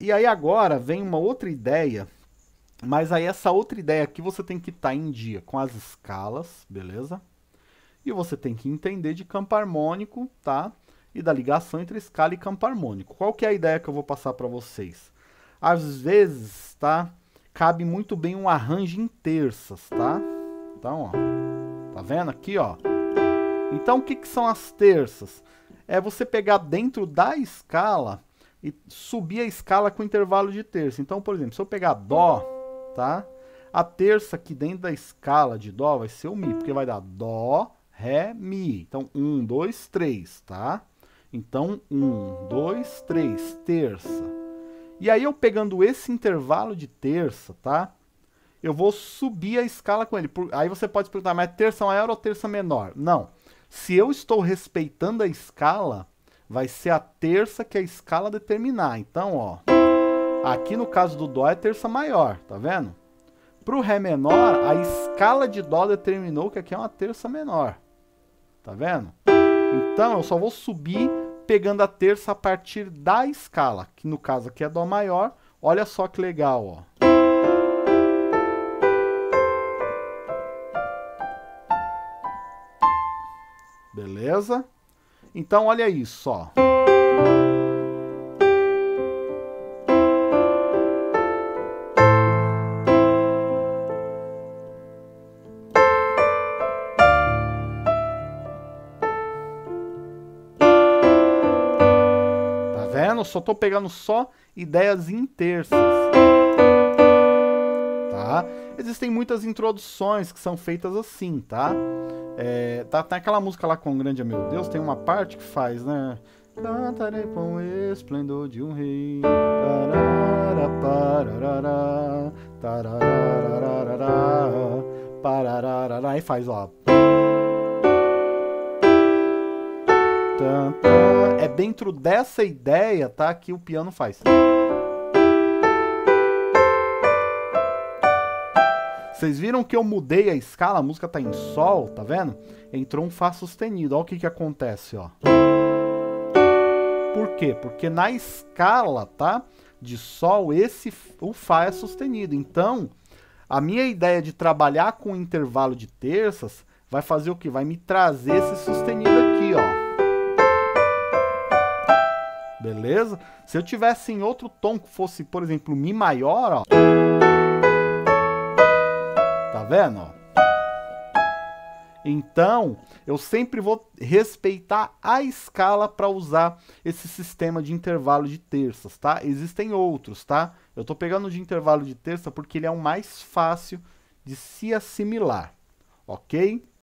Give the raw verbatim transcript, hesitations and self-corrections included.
E aí agora vem uma outra ideia, mas aí essa outra ideia aqui você tem que estar em dia com as escalas, beleza? E você tem que entender de campo harmônico, tá? E da ligação entre escala e campo harmônico. Qual que é a ideia que eu vou passar para vocês? Às vezes, tá? Cabe muito bem um arranjo em terças, tá? Então, ó. Tá vendo aqui, ó? Então, o que que são as terças? É você pegar dentro da escala e subir a escala com intervalo de terça. Então, por exemplo, se eu pegar Dó, tá? A terça aqui dentro da escala de Dó vai ser o Mi, porque vai dar Dó, Ré, Mi. Então, um, dois, três, tá? Então, um, dois, três, terça. E aí, eu pegando esse intervalo de terça, tá? Eu vou subir a escala com ele. Aí você pode perguntar, mas é terça maior ou terça menor? Não. Se eu estou respeitando a escala, vai ser a terça que a escala determinar. Então, ó, aqui no caso do Dó é terça maior, tá vendo? Para o Ré menor, a escala de Dó determinou que aqui é uma terça menor. Tá vendo? Então, eu só vou subir pegando a terça a partir da escala, que no caso aqui é Dó maior. Olha só que legal, ó. Beleza? Então, olha isso, ó. Tá vendo? Só tô pegando só ideias em terças. Tá? Existem muitas introduções que são feitas assim, tá? É, tá, tem aquela música lá com Grande é Meu Deus, tem uma parte que faz, né? Cantarei com o esplendor de um rei. Tarara, pararara, tararara, pararara, aí faz, ó. É dentro dessa ideia, tá? Que o piano faz. Vocês viram que eu mudei a escala, a música tá em Sol, tá vendo? Entrou um Fá sustenido, olha o que que acontece, ó. Por quê? Porque na escala, tá? De Sol, esse, o Fá é sustenido. Então, a minha ideia de trabalhar com intervalo de terças vai fazer o quê? Vai me trazer esse sustenido aqui, ó. Beleza? Se eu tivesse em outro tom que fosse, por exemplo, Mi maior, ó. Tá vendo? Então, eu sempre vou respeitar a escala para usar esse sistema de intervalo de terças, tá? Existem outros, tá? Eu tô pegando de intervalo de terça porque ele é o mais fácil de se assimilar, ok?